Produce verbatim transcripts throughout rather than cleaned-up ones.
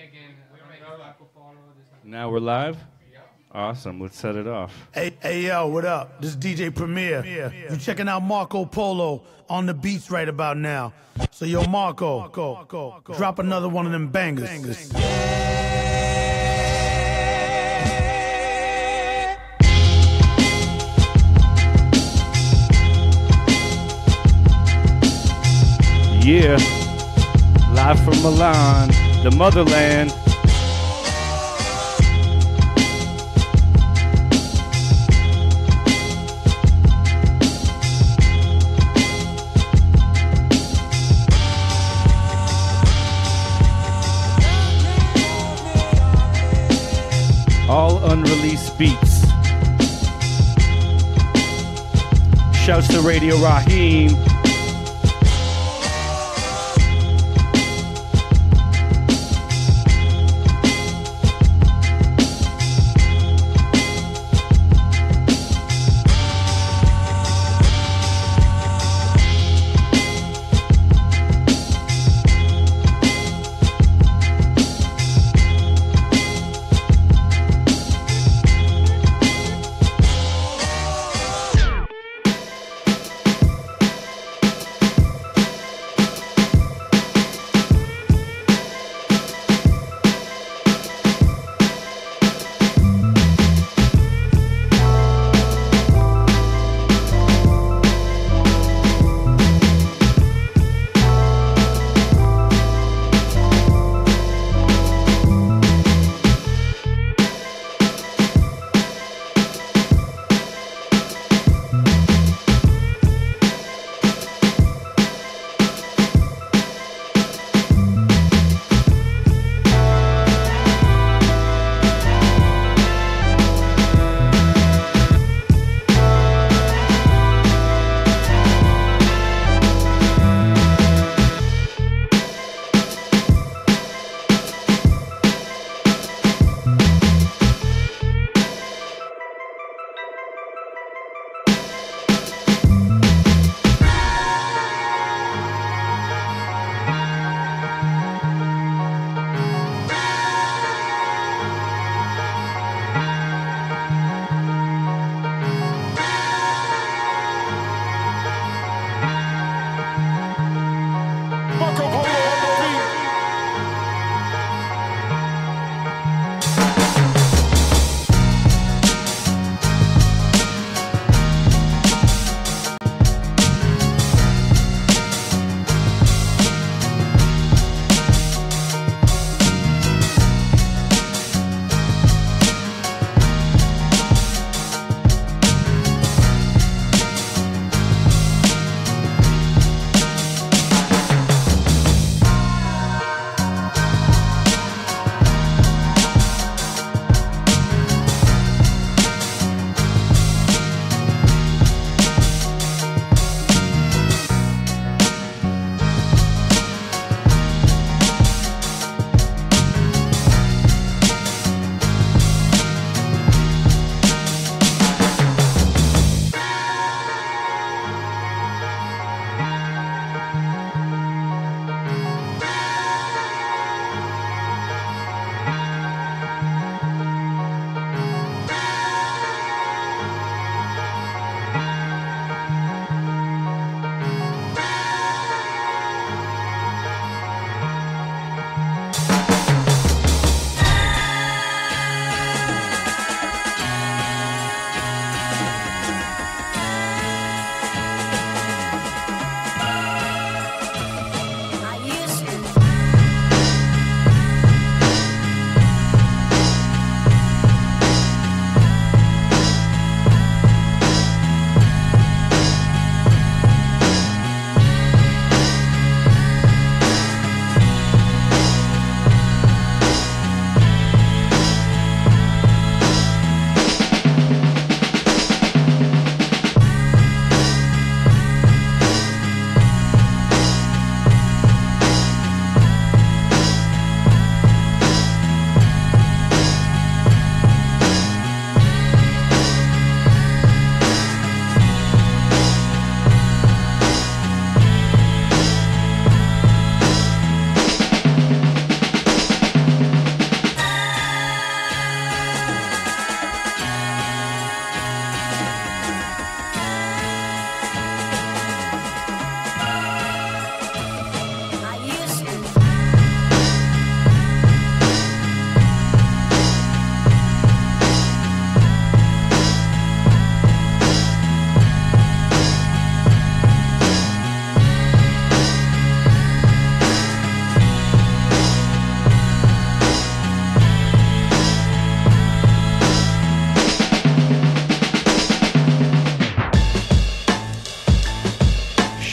Now we're live? Awesome. Let's set it off. Hey, hey, yo, what up? This is D J Premier. You checking out Marco Polo on the beats right about now. So, yo, Marco, go, go, go. Drop another one of them bangers. bangers. Yeah. Live from Milan, the motherland. All unreleased beats. Shouts to Radio Raheem.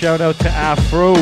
shout out to Afro.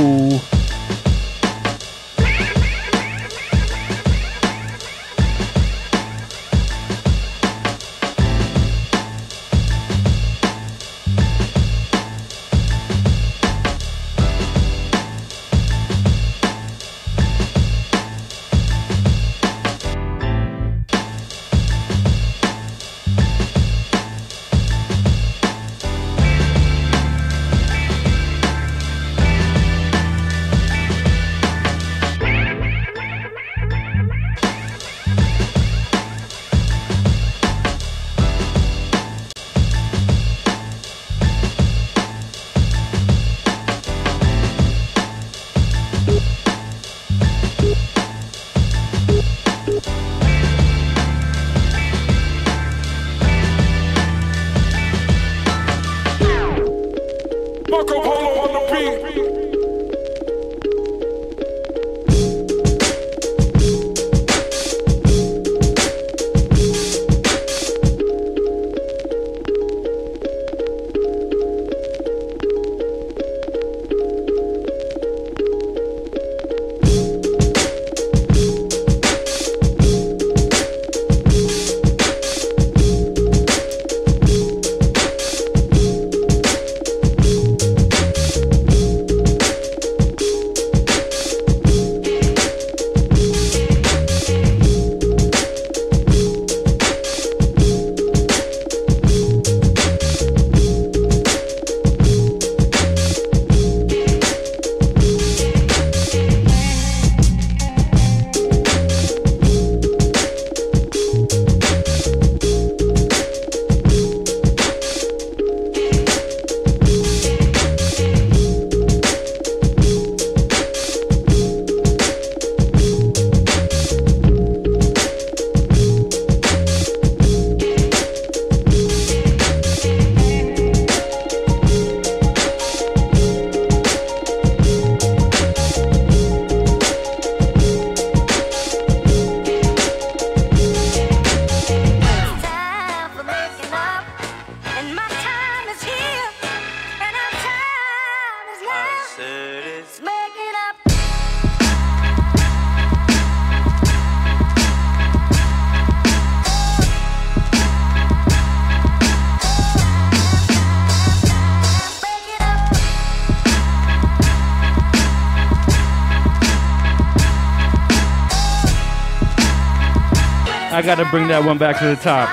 I gotta bring that one back to the top.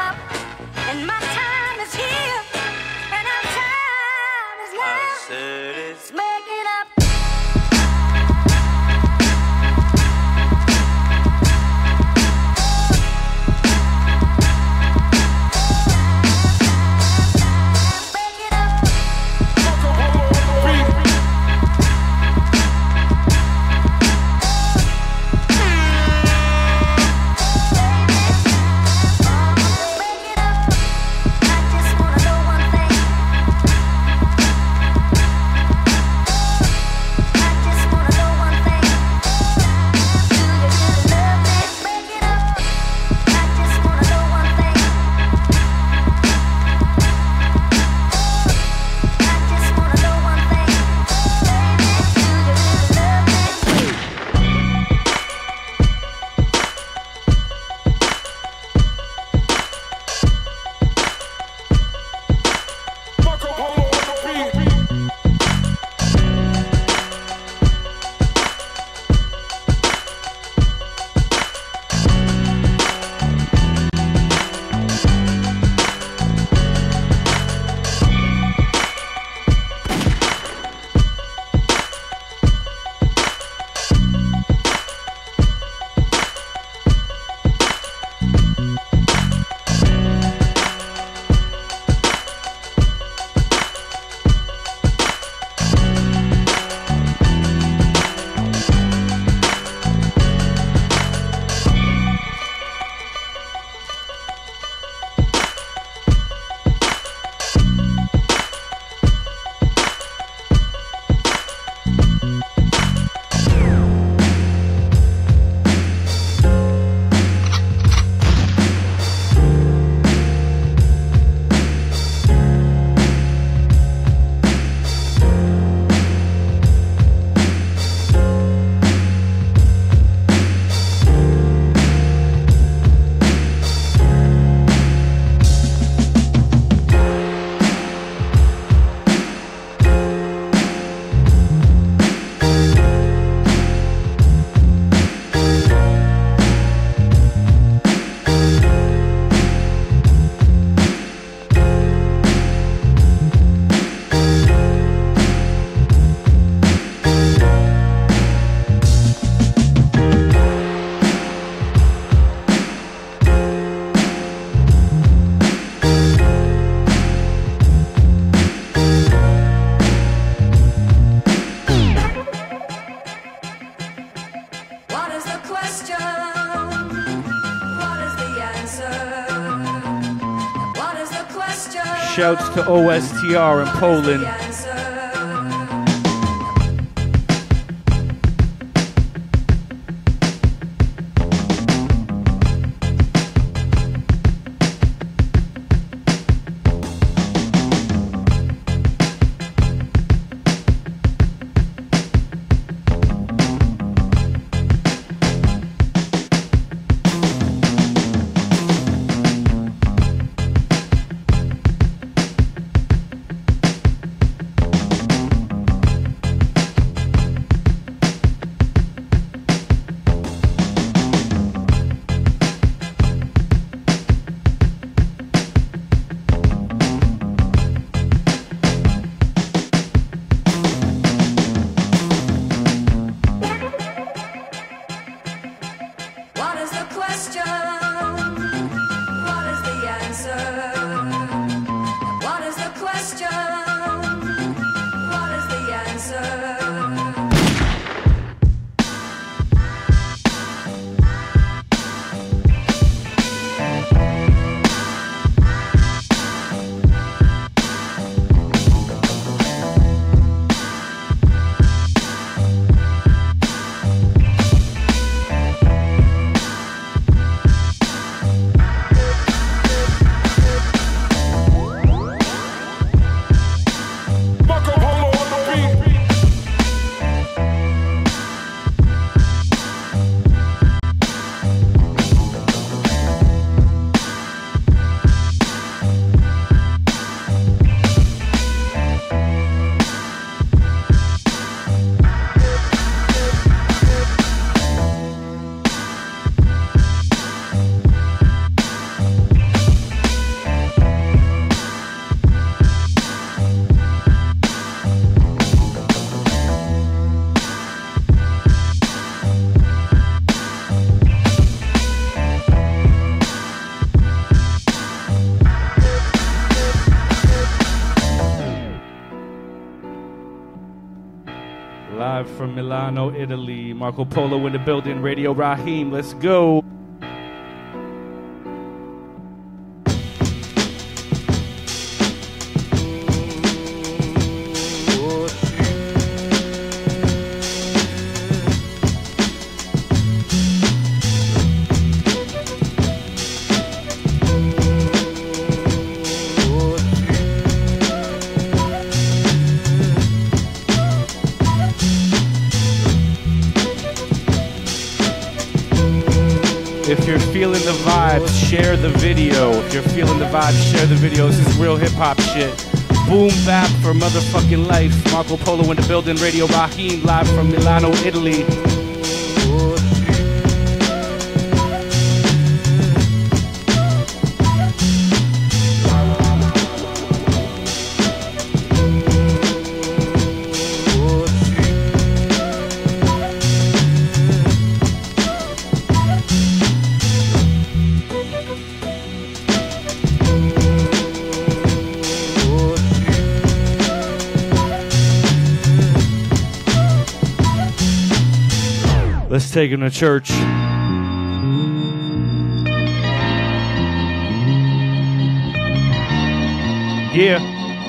And my time is here, and our time is now. Let's make it up. Make it up. shouts to O S T R in Poland. Live from Milano, Italy. Marco Polo in the building. Radio Raheem. Let's go. If you're feeling the vibes, share the video. If you're feeling the vibes, share the video. This is real hip-hop shit. Boom bap for motherfucking life. Marco Polo in the building. Radio Raheem live from Milano, Italy. Let's take him to church. Yeah.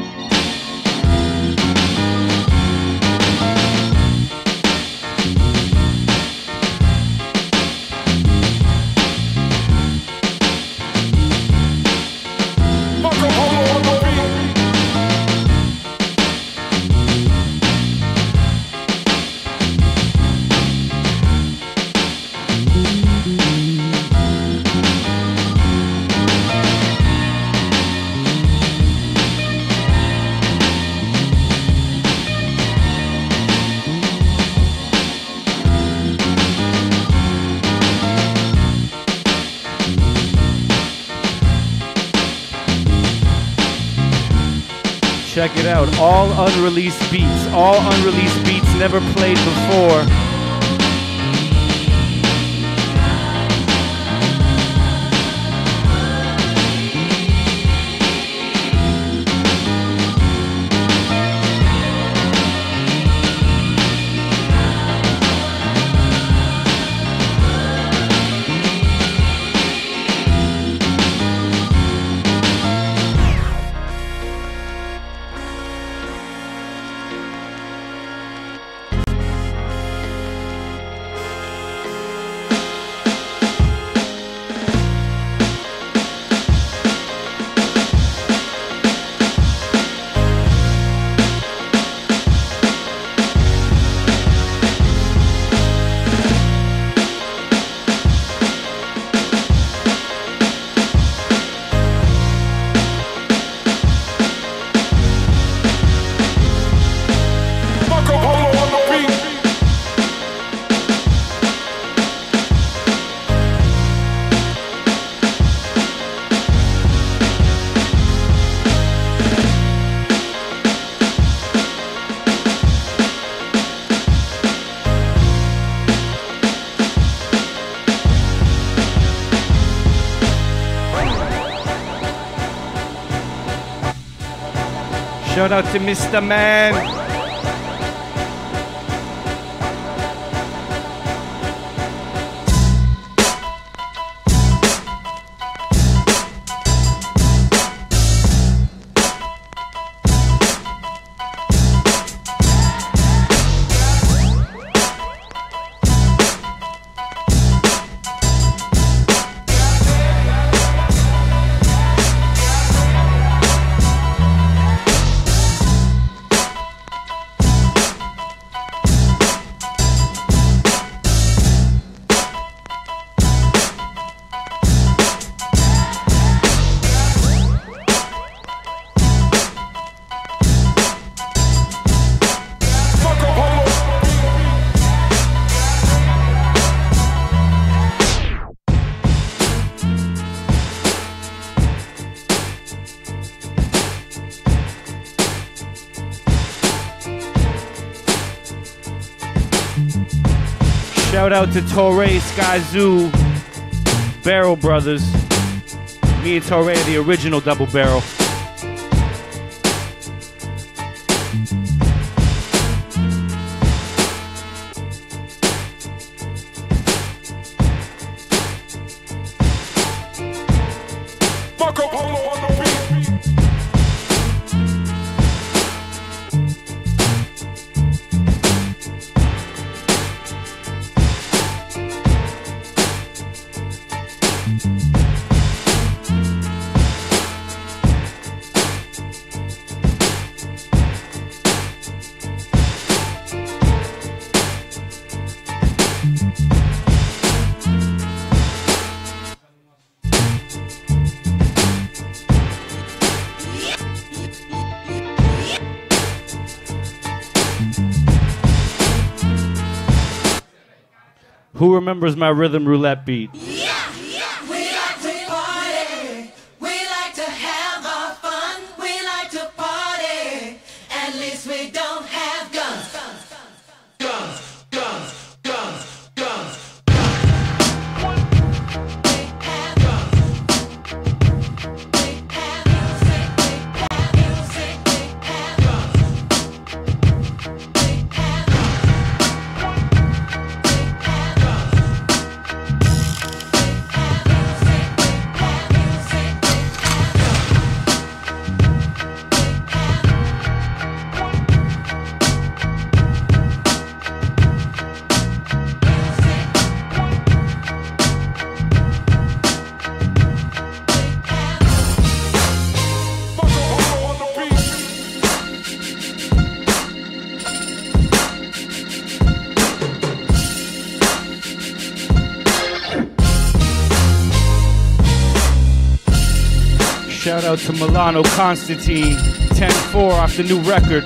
Check it out, all unreleased beats, all unreleased beats never played before. Shout out to Mister Man. Shout out to Torre, Sky Zoo, Barrel Brothers. Me and Torre are the original double barrel. Marco Polo on the beat. Who remembers my rhythm roulette beat? Yeah, yeah. We like to party. We like to have our fun. We like to party. At least we don't have guns. Guns, guns, guns, guns. We have guns. We have music. We have music. We have guns. We have Marco Polo on the beat. Shout out to Milano Constantine, ten four off the new record.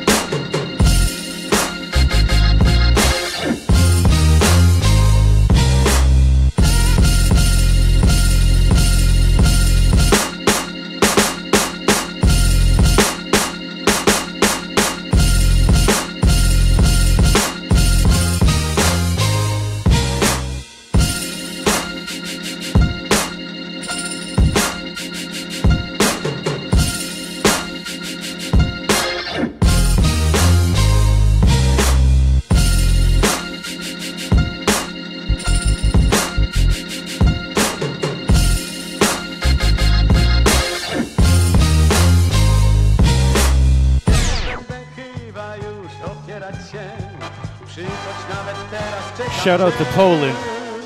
Shout out to Poland.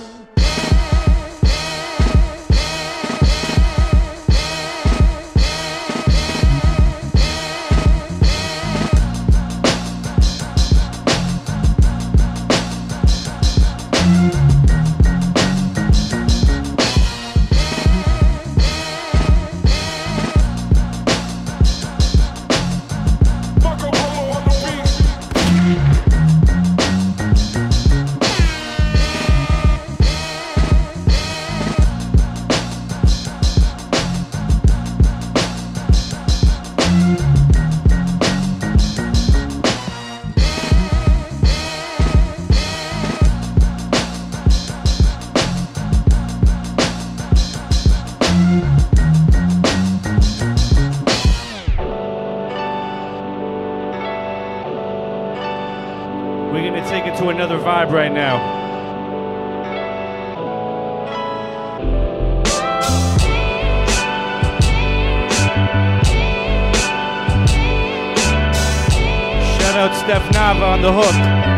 Marco Polo on the beat. into another vibe right now. Shout out Steph Nava on the hook.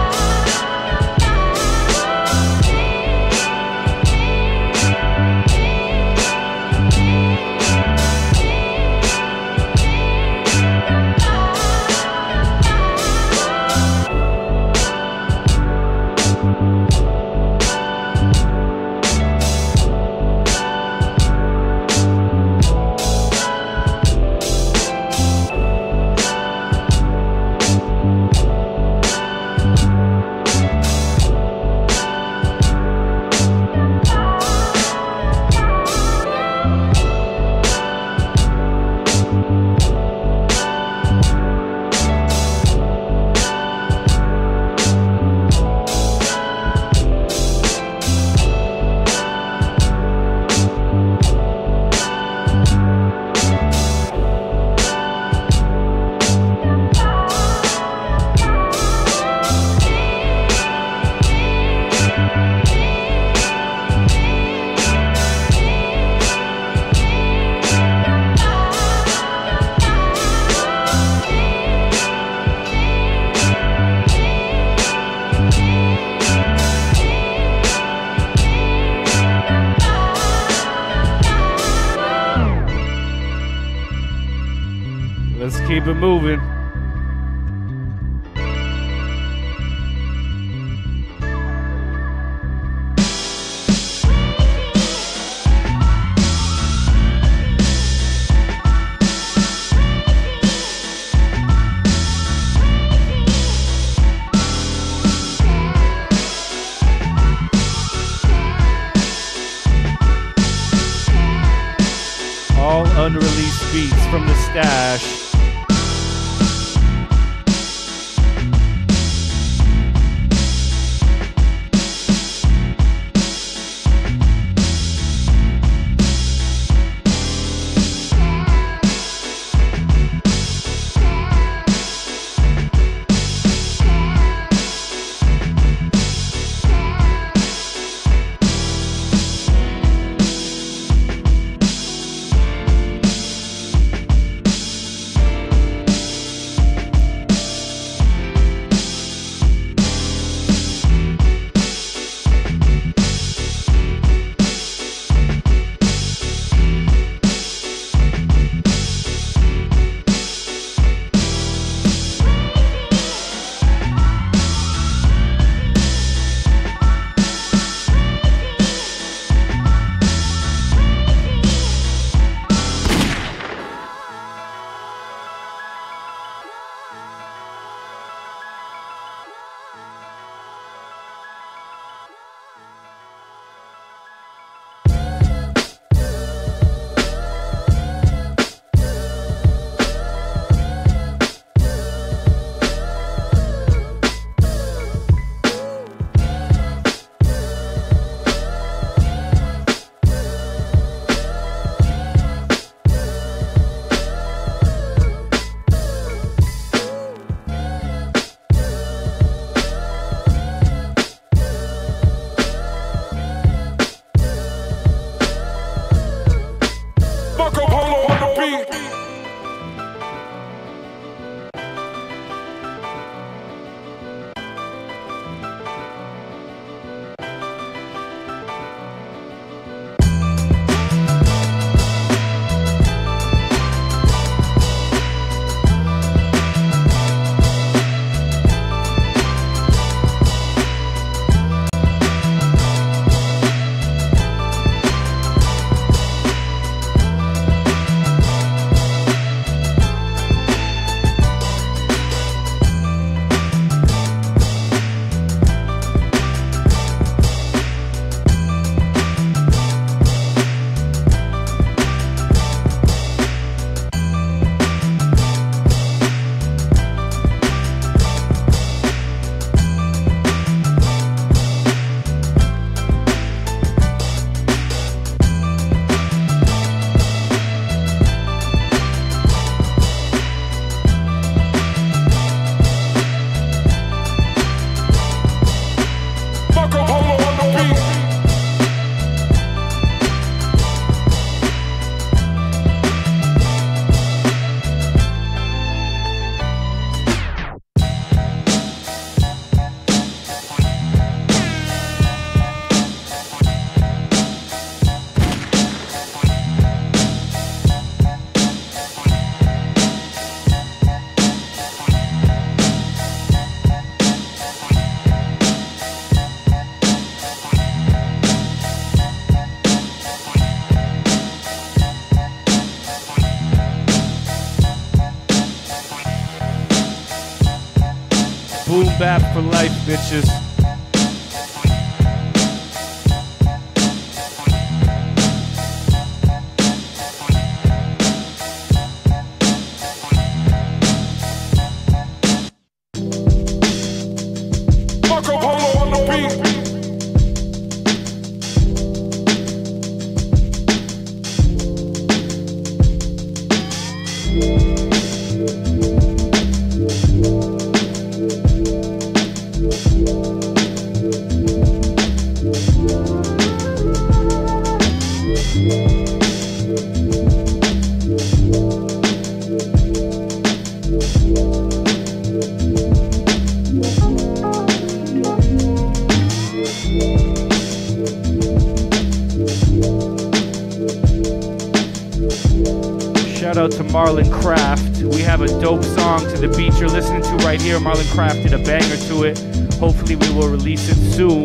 Let's keep it moving. All unreleased beats from the stash. Marco Polo on the beat. bap for life, bitches. Marco Polo on the beat. Shout out to Marlon Craft. We have a dope song to the beat you're listening to right here. Marlon Craft did a banger to it. Hopefully we will release it soon.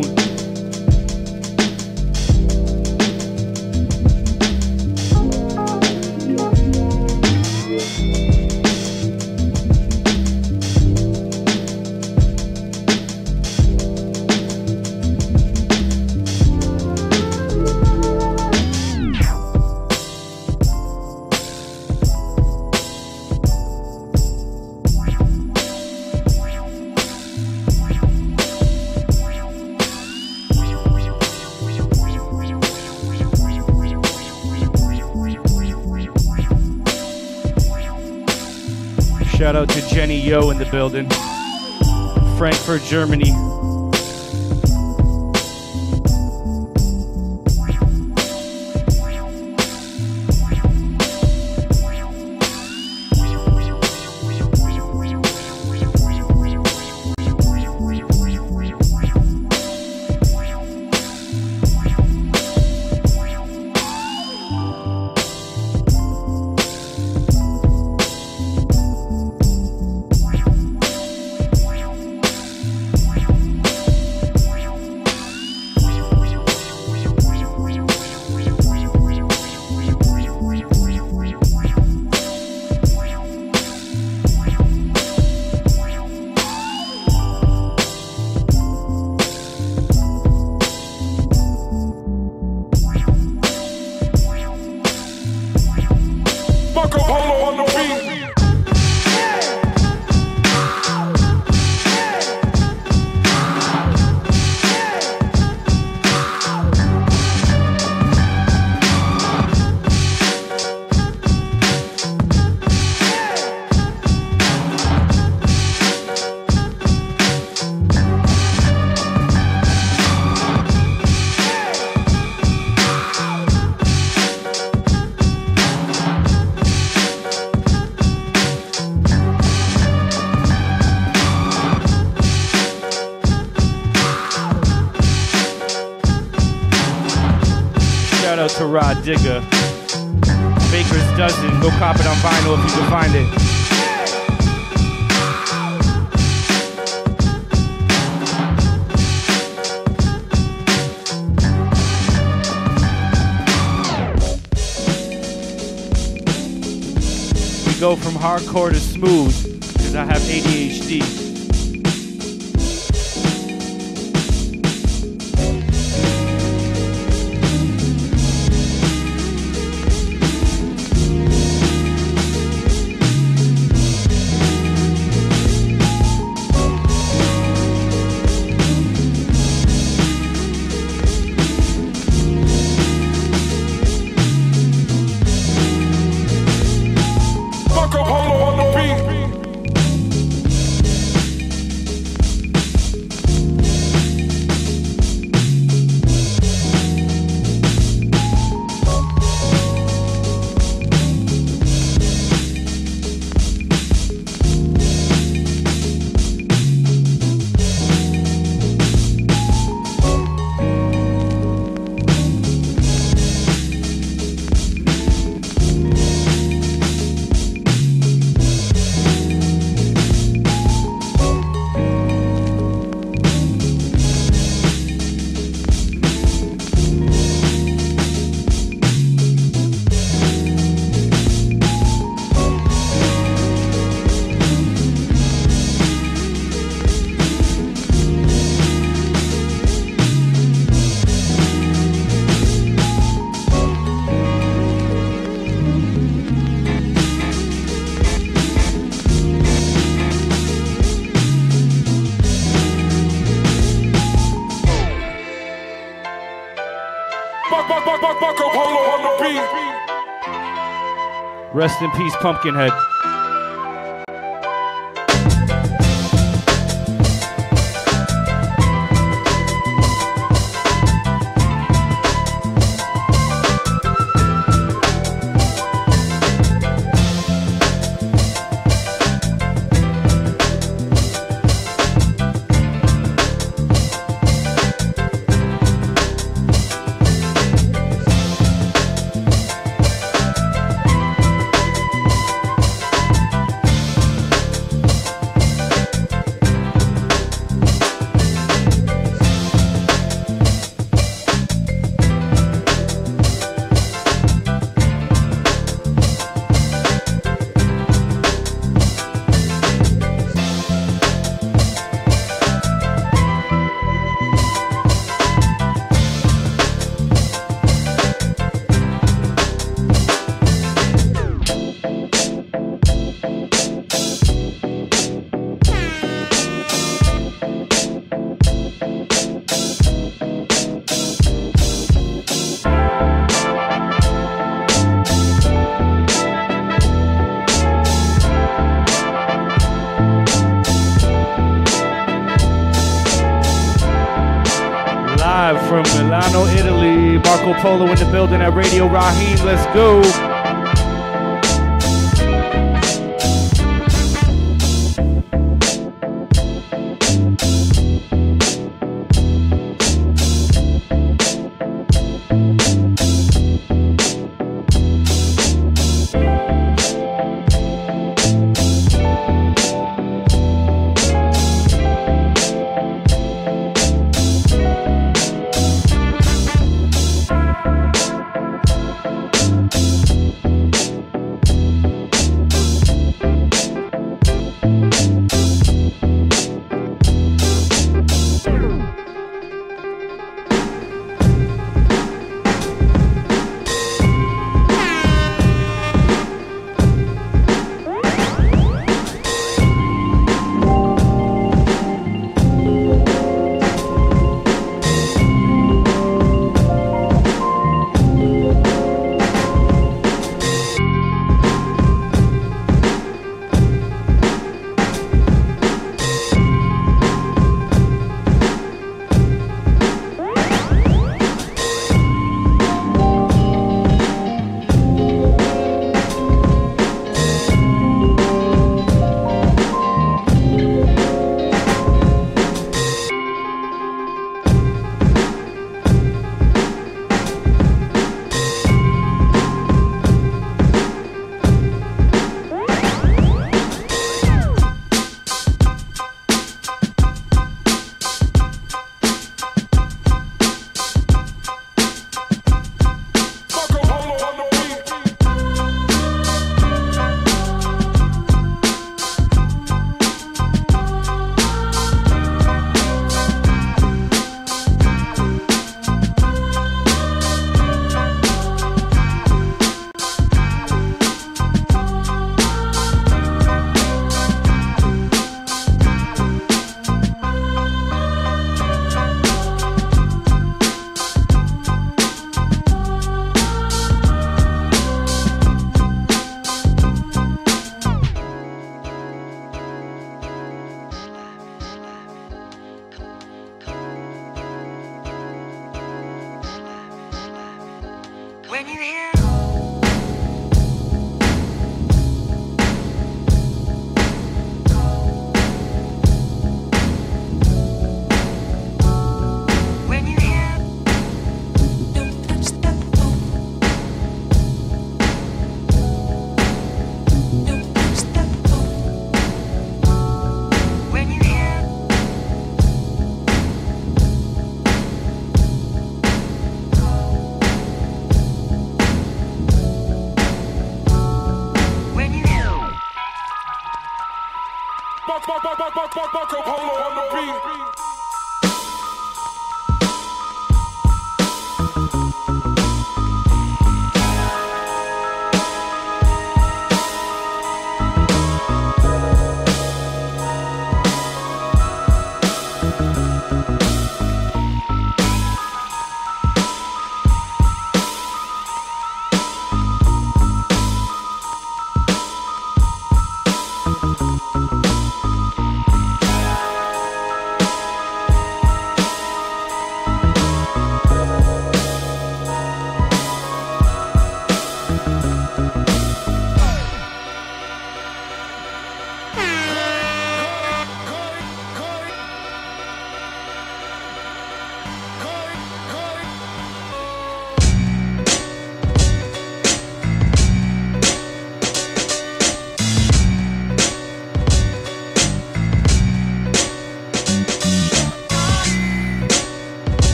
Shout out to Jenny Yo in the building. Frankfurt, Germany. Marco Polo on the beat. Shout out to Rod Digger. Baker's Dozen. Go cop it on vinyl if you can find it. We go from hardcore to smooth because I have A D H D. Marco Polo on the beat. Polo on the beat. Rest in peace, Pumpkinhead. From Milano, Italy, Marco Polo in the building at Radio Raheem. Let's go. When you hear When you hear Don't touch that phone. Don't touch that phone. When you hear Marco Polo on the beat.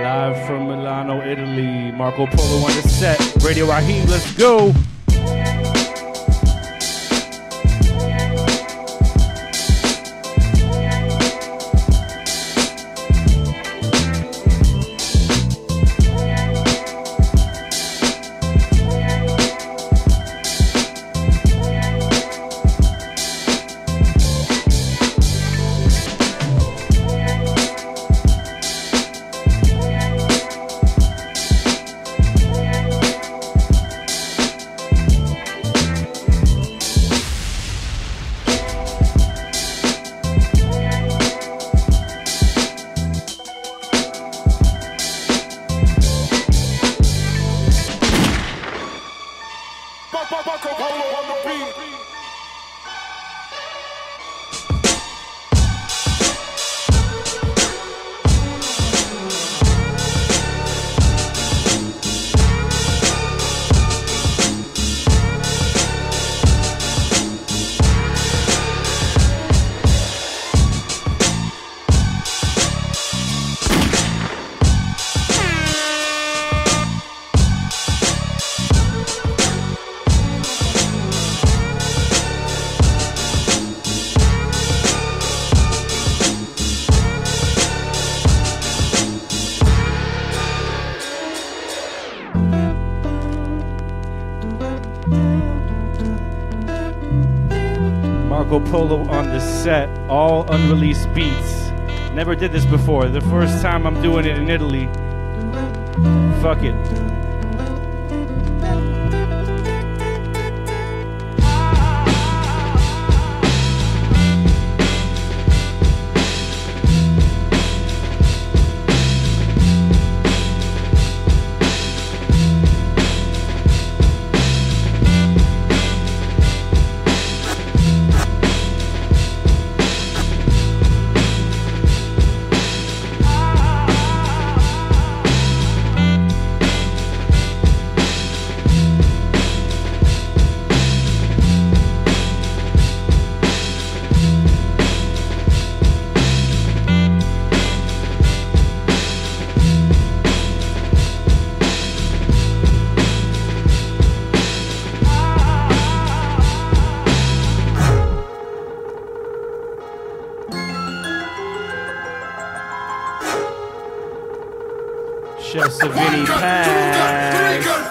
Live from Milano, Italy. Marco Polo on the set. Radio Raheem, let's go. Polo on the set, all unreleased beats. Never did this before. The first time I'm doing it in Italy. Fuck it. Chef Savini Pass.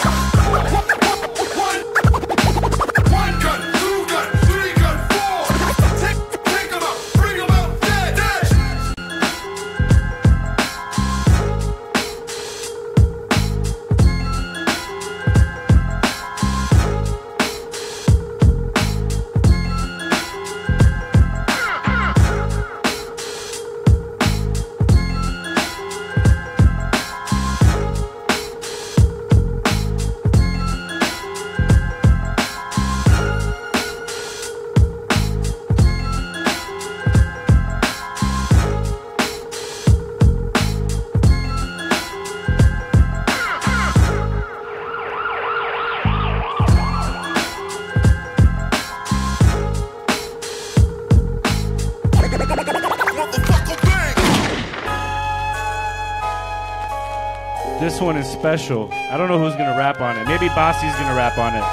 This one is special. I don't know who's gonna rap on it. Maybe Bossy's gonna rap on it.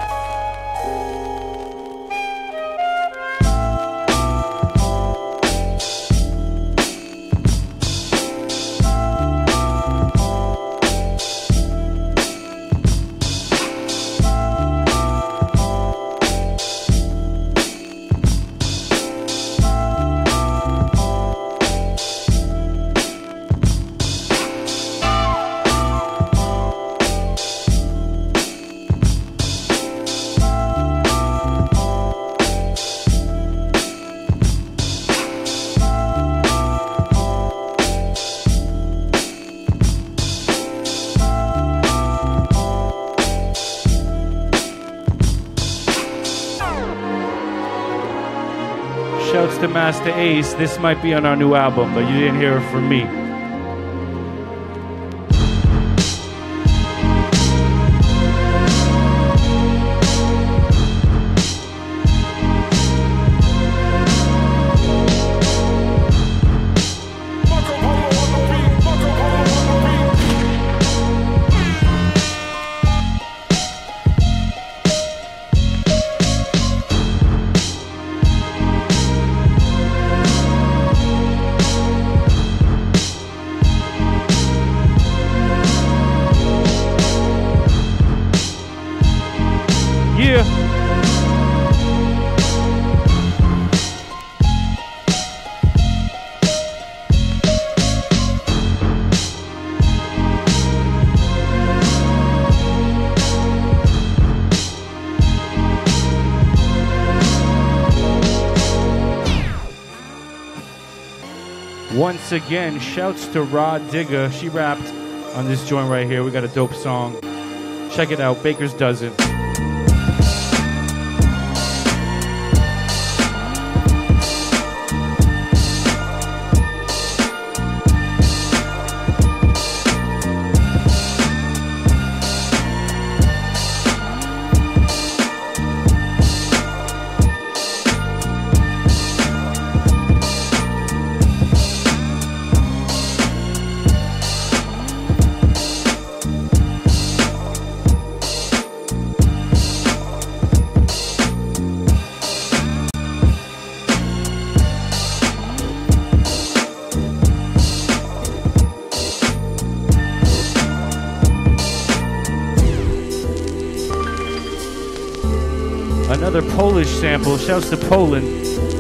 Shouts to Master Ace. This might be on our new album, but you didn't hear it from me. Marco Polo on the beat. Marco Polo. Yeah. Once again, shouts to Rod Digger. She rapped on this joint right here. We got a dope song. Check it out, Baker's Dozen. Another Polish sample. Shouts to Poland.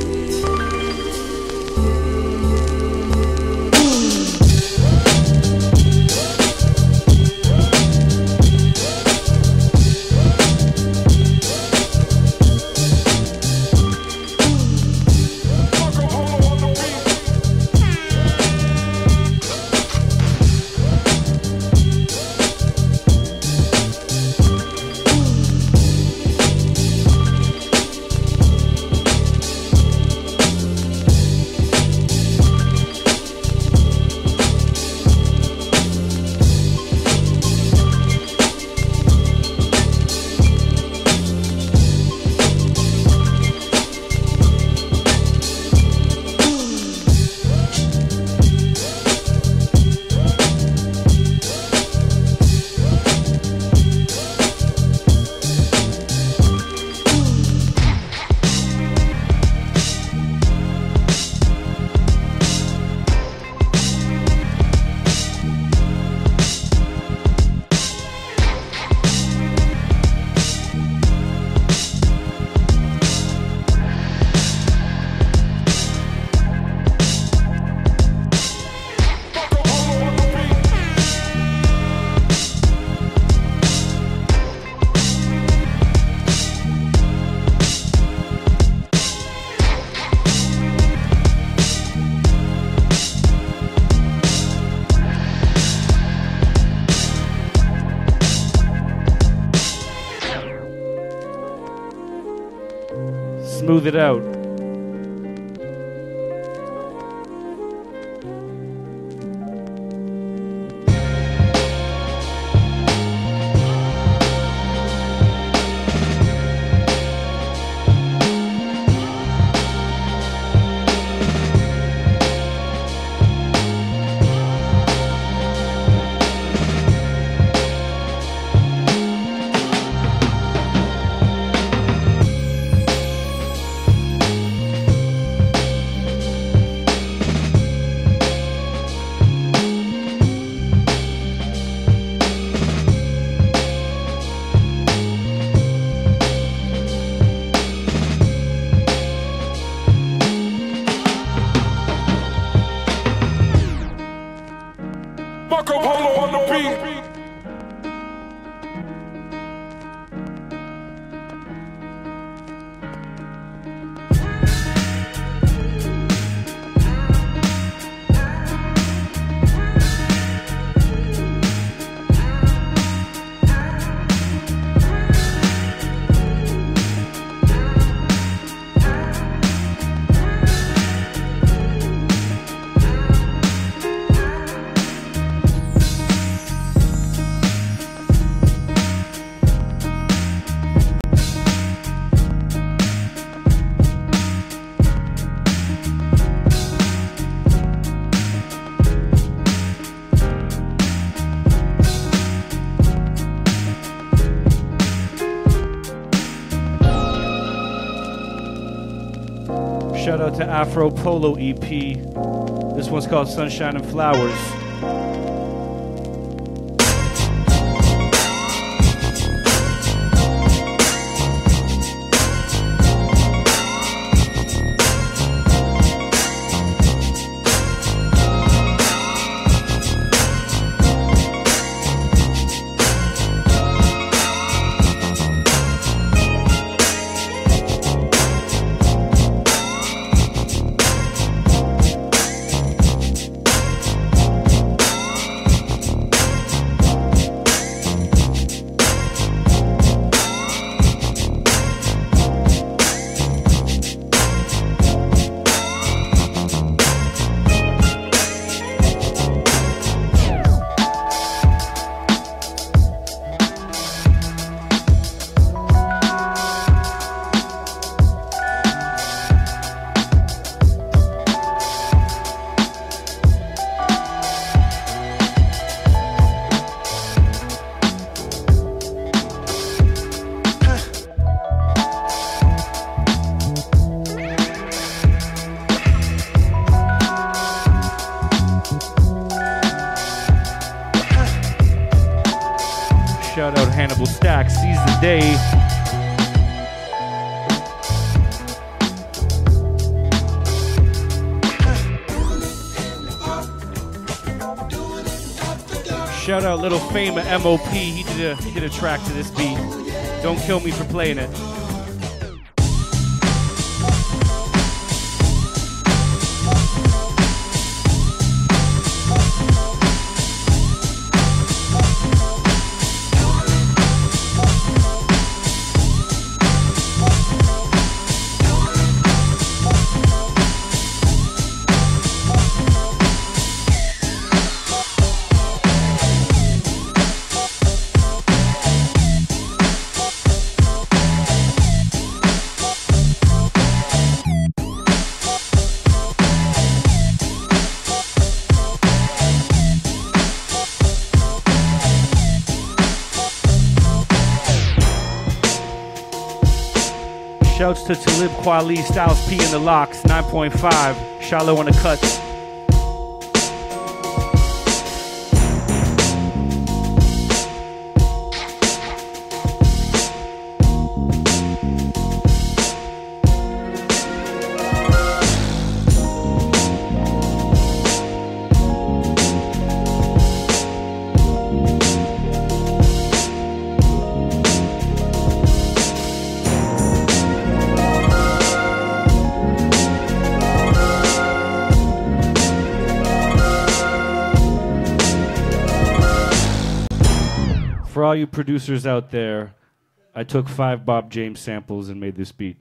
Smooth it out. Marco Polo on the beat. Shout out to Afro Polo E P. This one's called Sunshine and Flowers. Shout out Little Famer M O P. He did a he did a track to this beat. Don't kill me for playing it. Shouts to Talib Kweli, Styles P in the locks, nine point five, Shallow on the cuts. For all you producers out there, I took five Bob James samples and made this beat.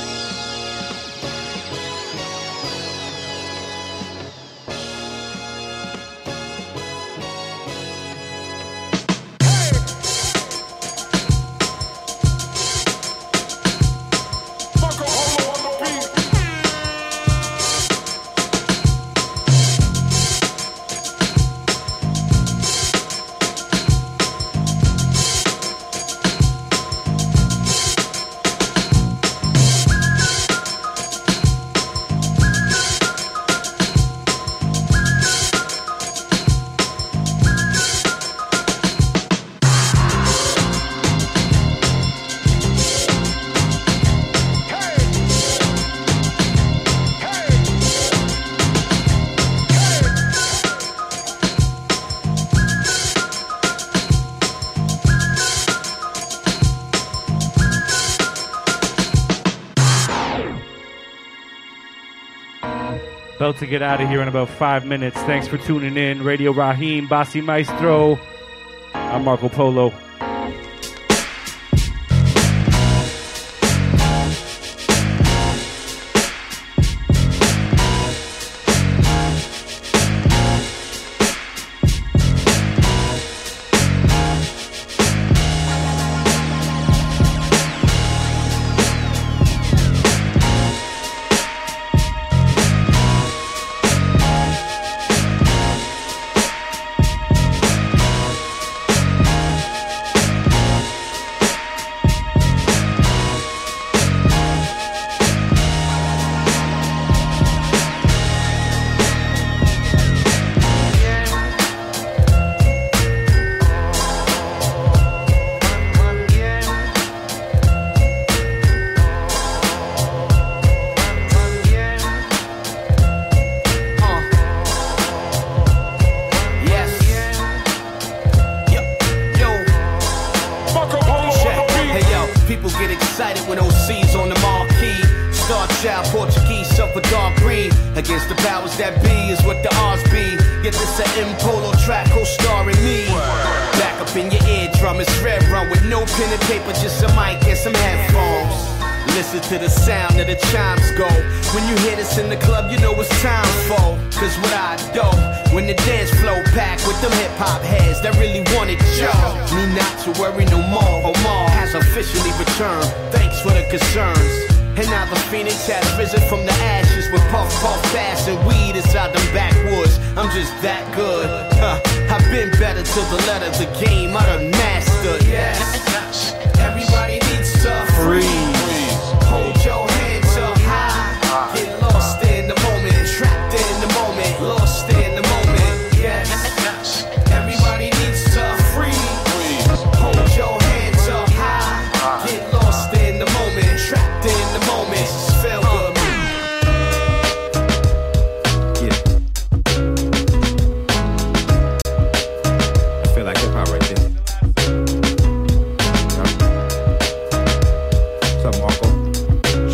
About to get out of here in about five minutes. Thanks for tuning in. Radio Raheem, Bassi Maestro. I'm Marco Polo.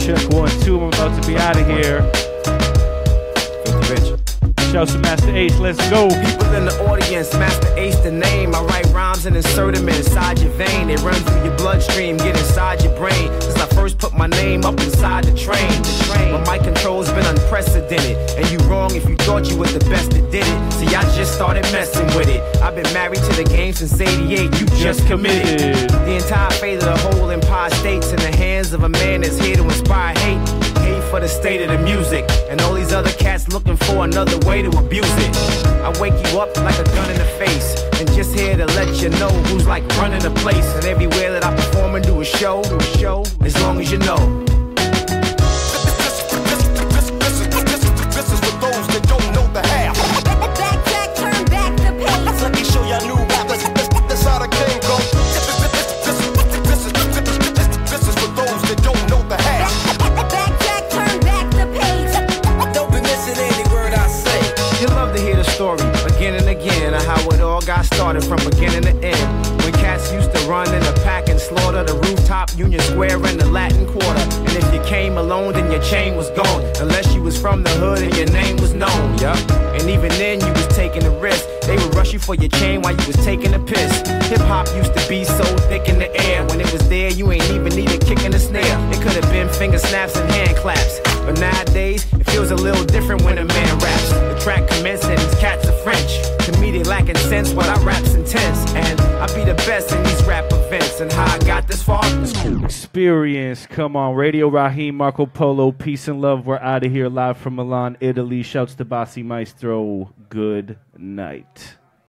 Check one, two. I'm about to be out of here. Filthy Rich. Shouts to Master Ace. Let's go. People in the audience, Master Ace the name. I write rhymes and insert them inside your vein. They run through your bloodstream, get inside your brain. Since I first put my name up inside the train. The train. My mic control's been unprecedented. And you wrong if you thought you was the best that did it. See, I just started messing with it. I've been married to the game since eighty-eight. You just committed. The entire fate of the whole Empire State's in the hands of a man that's here to inspire hate. Hate for the state of the music. And all these other cats looking for another way to abuse it. I wake you up like a gun in the face. And just here to let you know who's like running the place. And everywhere that I perform and do a show, do a show, as long as you know. This is for those that don't know the half. Backtrack, turn back the page. Let me show y'all new rappers. That's how the game goes. This is for those that don't know the half. Backtrack, turn back the page. Don't be missing any word I say. You love to hear the story again and again of how it all got started from beginning to end. When cats used to run in a pack and slaughter the rooftop, Union Square, and the Latin Quarter. And if you came alone, then your chain was gone. Unless you was from the hood and your name was known, yeah. And even then, you was taking a risk. They would rush you for your chain while you was taking a piss. Hip hop used to be so thick in the air. When it was there, you ain't even need a kick in the snare. It could have been finger snaps and hand claps. But nowadays, it feels a little different when a man raps. The track commences and these cats are French. To me, they lacking sense, but I rap's intense. And I be the best in these rap events. And how I got this far is cool. Experience. Come on. Radio Raheem, Marco Polo, peace and love. We're out of here live from Milan, Italy. Shouts to Bassi Maestro. Good night.